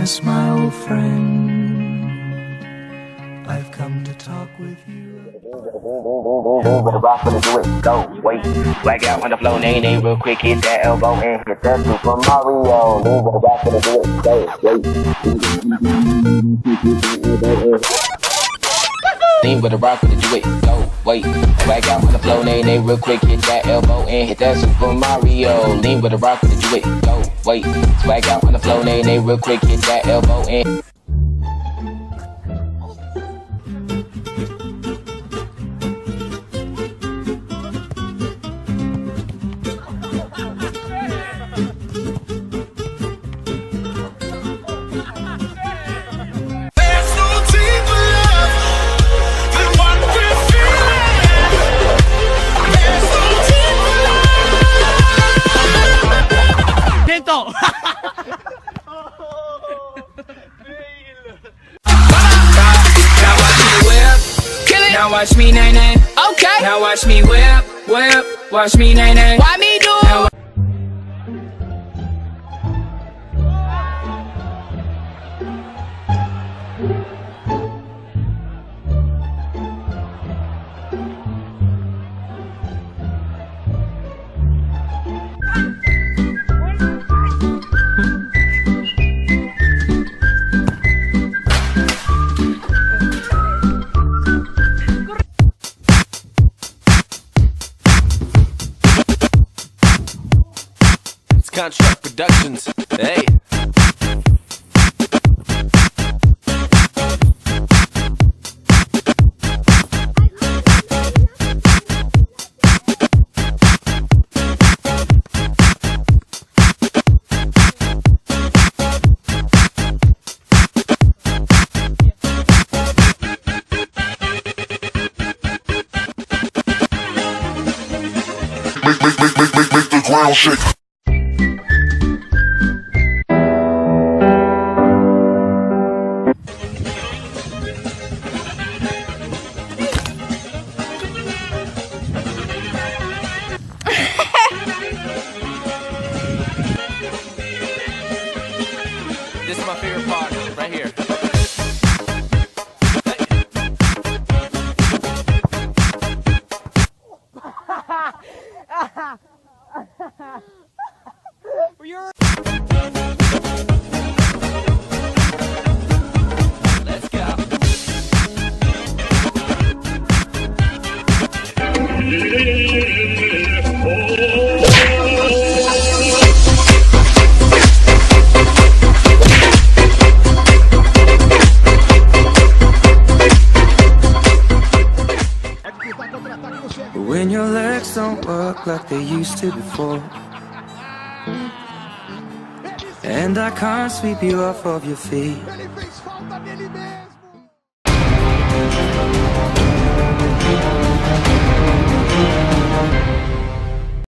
Thomas, my old friend, I've come to talk with you. With the rock, finna do it, go, wait. Swag out on the flow, nay, real quick, hit that elbow and hit that Super Mario. Lean with the rock, finna do it, go, wait. Lean with the rock, finna do it, go, wait. Swag out on the flow, nay, real quick, hit that elbow and hit that Super Mario. Lean with the rock, finna do it, go, wait. Swag out on the flow, nay, real quick, hit that elbow and Now watch me nay nay. Okay. Now watch me whip, whip. Watch me nay nay. Why me do it? Contract Productions, hey. Make the ground shake. This is my favorite part, right here. Let's go. When your legs don't work like they used to before, and I can't sweep you off of your feet,